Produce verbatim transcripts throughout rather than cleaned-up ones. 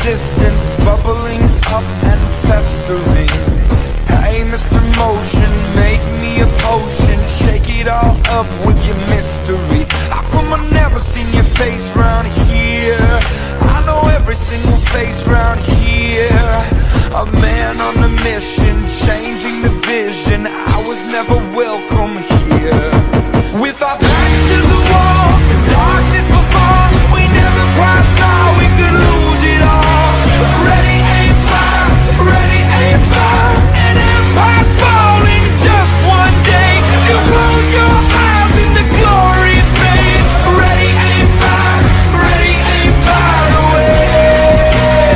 resistance bubbling up and festering. Hey, Mister Motion, make me a potion, shake it all up with your mystery. How come I never seen your face round here? I know every single face round here. A man on a mission, changing the vision. I was never welcome here. With our backs to the wall, darkness will fall. We never quite thought we could lose it all. Ready, aim, fire, ready, aim, fire. An empire's falling just one day. You close your eyes and the glory fades. Ready, aim, fire, ready, aim, fire away.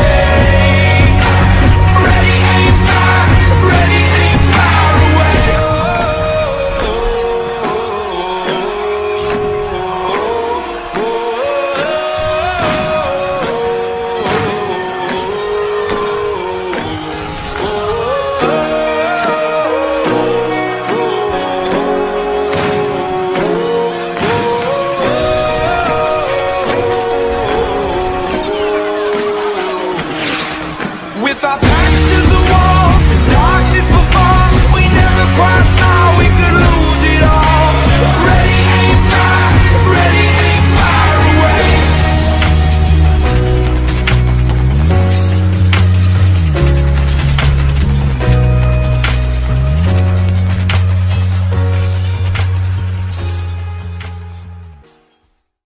Ready, aim, fire, ready, aim, fire away. With our backs to the wall, the darkness will fall. We never crossed.